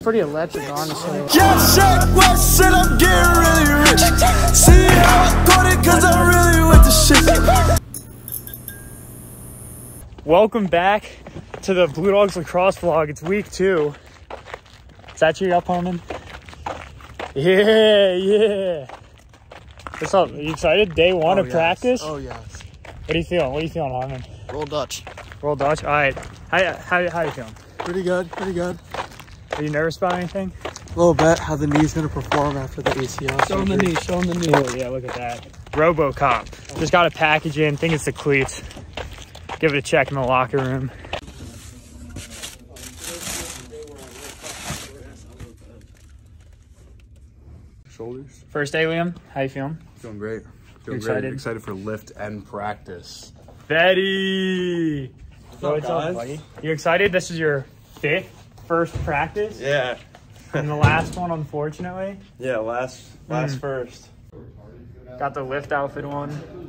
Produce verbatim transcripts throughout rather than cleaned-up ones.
Pretty electric, honestly. Yeah, shit, what shit, I'm getting really rich. See how I got it, cause I'm really with the shit. Welcome back to the Blue Dogs lacrosse vlog. It's week two. Is that you up, Harmon? Yeah, yeah. What's up? Are you excited? Day one oh, of yes. practice? Oh, yes. What are you feeling? What are you feeling, Harmon? Roll Dutch. Roll Dutch? All right. How, how, how are you feeling? Pretty good, pretty good. Are you nervous about anything? A little bit. How the knee's gonna perform after the A C L. Show him the knee, show him the knee. Oh, yeah, look at that. RoboCop. Just got a package in. Think it's the cleats. Give it a check in the locker room. Shoulders. First day, Liam. How you feeling? Feeling great. Feeling excited? Great. Excited for lift and practice. Betty. What's up, guys? Buddy? You excited? This is your fifth first practice? Yeah. And the last one, unfortunately. Yeah, last last Mm. first. Got the lift outfit on.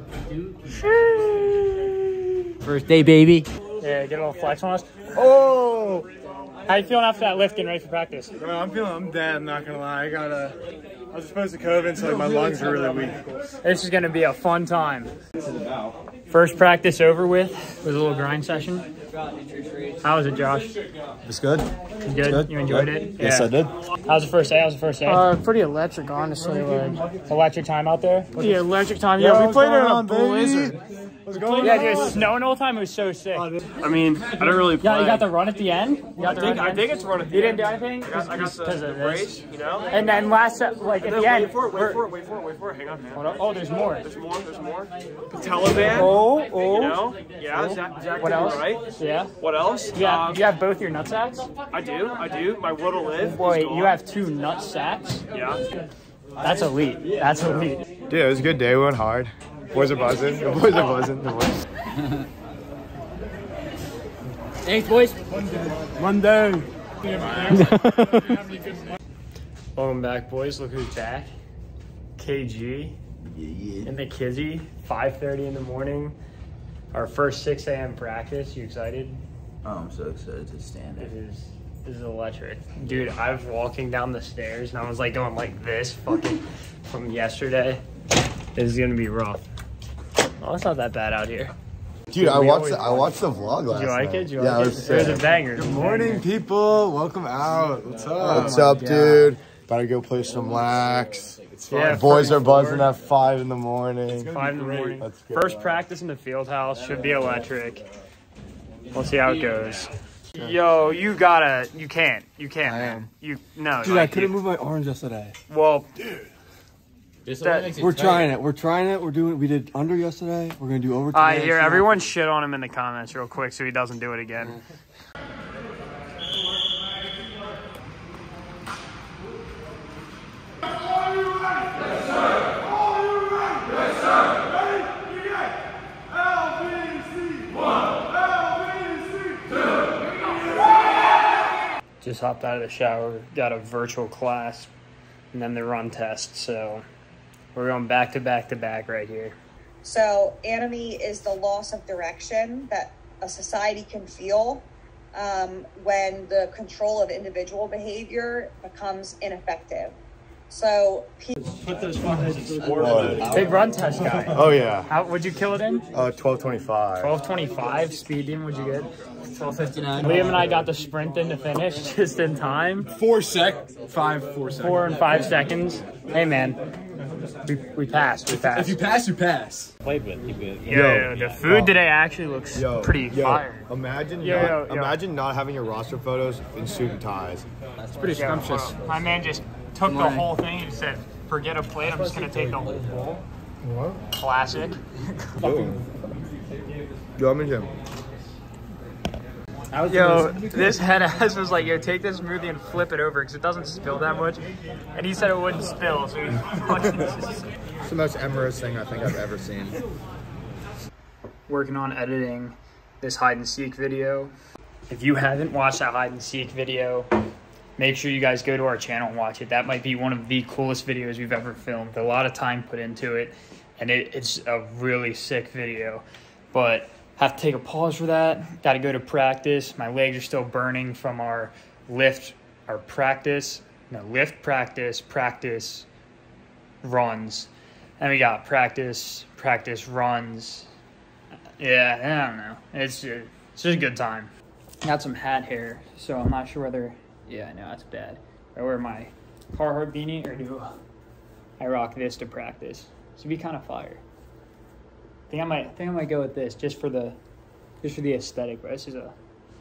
First day, baby. Yeah, get a little flex on us. Oh! How you feeling after that lift, getting ready for practice? Bro, I'm feeling I'm dead, I'm not gonna lie. I got a I was exposed to COVID, so like my lungs are really weak. This is gonna be a fun time. First practice over with. It was a little grind session. How was it, Josh? It's good. It was good? good. You enjoyed it? Yes, Yeah. I did. How's the first day? How's the first day? Uh, pretty electric, honestly. Like, Electric time out there? yeah, electric time. Yeah, we played in a blizzard. What's going Yeah, dude, it was snowing all the time. It was so sick. I mean, I don't really play. Yeah, you got the run at the end? You got the run at the I end? think it's run at the You end. didn't do anything? I got, I got the, Because the of this. race, you know? And then last, uh, like at Then the end. wait for it, wait we're- for it, wait for it, wait for it. Hang on, man. Hold on. Oh, there's more. There's more, there's more. Taliban. Oh, oh. You know? Yeah, Zach, Zach What did else? right. Yeah. What else? Yeah. Um, You have both your nut sacks? I do, I do. My will to live. is Wait, gone. you have two nut sacks? Yeah. That's elite. That's elite. Dude, it was a good day. We went hard. Boys are buzzing. The boys are buzzing. The boys. Thanks, boys. Monday. Welcome back, boys. Look who's back. K G and the Kizzy. five thirty in the morning. Our first six A M practice. You excited? Oh, I'm so excited to stand This it. is this is electric, dude. I was walking down the stairs and I was like going like this, fucking from yesterday. This is gonna be rough. Oh, it's not that bad out here. Dude, I We watched always the, I watched the vlog last Did you like night. it? Did you yeah, like it it? was It was a sick. banger. Good morning, people. Welcome out. What's up? What's Oh up, my dude? About to go play some lax. It's fun. Yeah, Boys are first buzzing four. at five in the morning. Five in the morning. Let's go. First practice in the field house should be electric. We'll see how it goes. Yo, you gotta, you can't, you can't, I man. am. You no. Dude, I like, couldn't you- move my arms yesterday. Well, This That- makes it We're tight. trying it. We're trying it. We're doing. We did under yesterday. We're gonna do overtime. I hear everyone shit on him in the comments real quick so he doesn't do it again. Just hopped out of the shower, got a virtual class, and then the run test. So we're going back to back to back right here. So anomie is the loss of direction that a society can feel um, when the control of individual behavior becomes ineffective. So people Big run test guy. Oh yeah. How would you kill it in? Uh, twelve twenty-five. twelve twenty-five speed in. Would you get? twelve fifty-nine. Liam and I got the sprint in to finish just in time. Four sec. Five, four seconds. Four and five seconds. Hey man, we we passed. We passed. If you pass, you pass. Played with, you good. Yo, the food today actually looks Yo, pretty yo, fire. Imagine, Yo, not, yo, yo. imagine not having your roster photos in suit and ties. That's Pretty Yo, scrumptious. hold on. My man just took the whole thing and said, "Forget a plate. I'm just gonna take the whole bowl." What? Classic. Yo, I'm in gym. Yo, this head ass was like, "Yo, take this smoothie and flip it over because it doesn't spill that much." And he said it wouldn't spill, so he's fucking just It's the most Emirates thing I think I've ever seen. working on editing this hide and seek video. If you haven't watched that hide and seek video, make sure you guys go to our channel and watch it. That might be one of the coolest videos we've ever filmed. A lot of time put into it, and it, it's a really sick video. But have to take a pause for that. Got to go to practice. My legs are still burning from our lift our practice, no, lift practice, practice, runs. And we got practice, practice, runs. Yeah, I don't know. It's just, it's just a good time. Got some hat hair, so I'm not sure whether, yeah, I know, that's bad. I wear my Carhartt beanie, or do I rock this to practice? This would be kind of fire. I think I might, I think I might go with this just for the, just for the aesthetic, but this is a,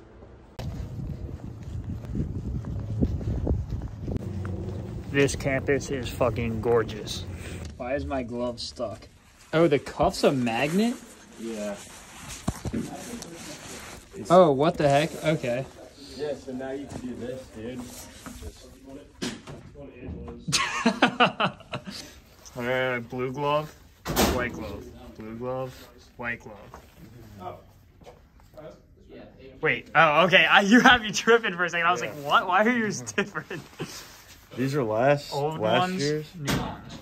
this campus is fucking gorgeous. Why is my glove stuck? Oh, the cuff's a magnet? Yeah. Oh, what the heck? Okay. Yeah, so now you can do this, dude. uh, blue glove, white glove. Blue glove, white glove. Wait, oh, okay. I, you have me tripping for a second. I was yeah. like, what? Why are yours different? These are last, Old last ones, year's? new ones.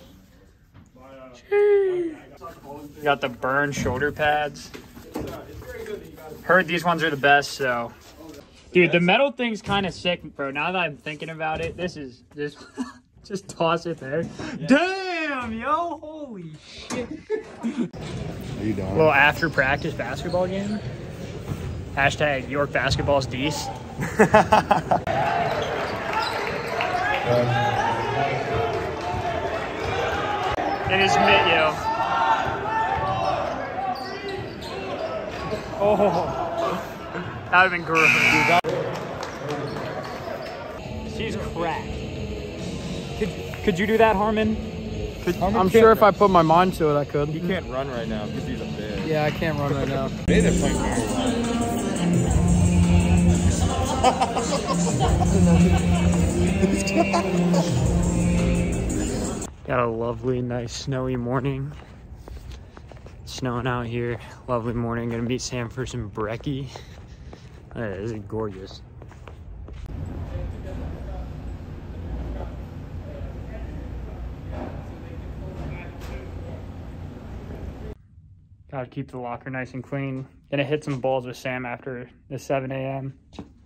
You got the burn shoulder pads. Heard these ones are the best, so. Dude, the metal thing's kind of sick, bro. Now that I'm thinking about it, this is just, just toss it there. Yeah. Damn, yo, holy shit. Are you done? A little after practice basketball game. Hashtag York basketball's Dece. It is mid, yo. Oh, that would have been great. She's cracked. Could, could you do that, Harmon? Could, Harmon I'm sure if I put my mind to it, I could. He can't run right now because he's a bitch. Yeah, I can't run right now. Maybe they're playing very well. Got a lovely, nice, snowy morning. Snowing out here. Lovely morning. Gonna meet Samford and Brecky. Oh, this is gorgeous. Gotta keep the locker nice and clean. Gonna hit some balls with Sam after the seven A M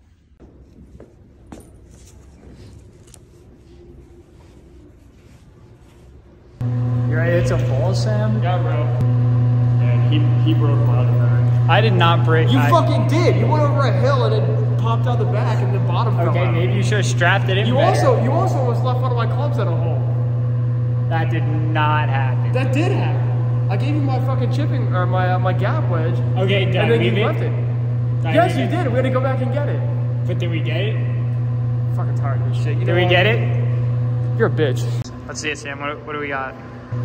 You ready to hit some balls, Sam? Yeah, bro. And he, he broke my other back. I did not break. You I, fucking did. You went over a hill and it popped out the back and the bottom fell Okay, out. maybe you should have strapped it in You better. also, you also almost left one of my clubs at a hole. That did not happen. That did happen. I gave you my fucking chipping, or my uh, my gap wedge. Okay, did and I then leave you it? left it. Did I Yes, leave you it? did. We had to go back and get it. But did we get it? I'm fucking tired of this shit. You Did know we what? get it? You're a bitch. Let's see it, Sam. What, what do we got?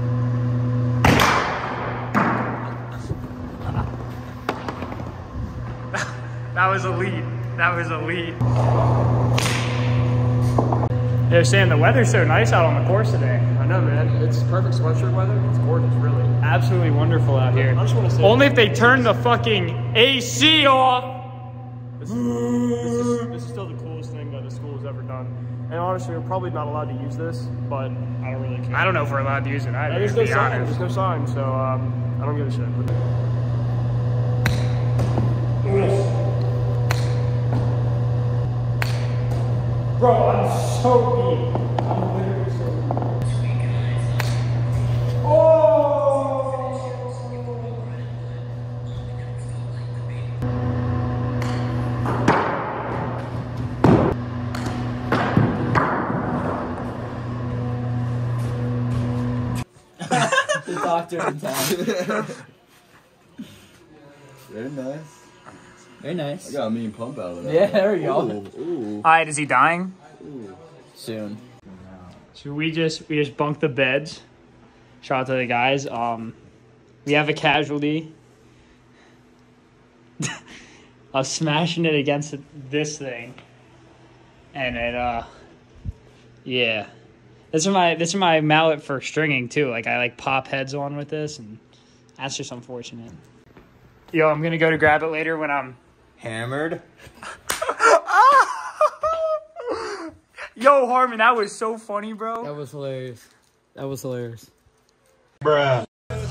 That was elite. That was elite. Yeah, Sam, the weather's so nice out on the course today. I know, man. It's perfect sweatshirt weather. It's gorgeous, really. Absolutely wonderful out here. I just want to say, Only if they turn the fucking A C off. This is, this, is, this is still the coolest thing that the school has ever done. And honestly, we're probably not allowed to use this, but I don't really care. I don't know if we're allowed to use it either. There's to no be sign. honest. There's no sign, so um, I don't give a shit. Bro, I'm so beat. I'm literally so beat. Oh! The doctor in town. Very nice. Very nice. I got a mean pump out of that. Yeah, there we go. Ooh, ooh. Alright, is he dying? Ooh. Soon. So we just we just bunked the beds. Shout out to the guys. Um, we have a casualty. I was smashing it against this thing, and it uh, yeah. This is my this is my mallet for stringing too. Like I like pop heads on with this, and that's just unfortunate. Yo, I'm gonna go to grab it later when I'm Hammered. Yo, Harmon, that was so funny, bro. That was hilarious. That was hilarious. Bruh.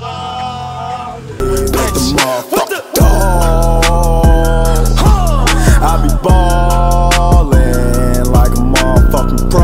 What the dog? I be ballin' like a motherfucker. fucking pro.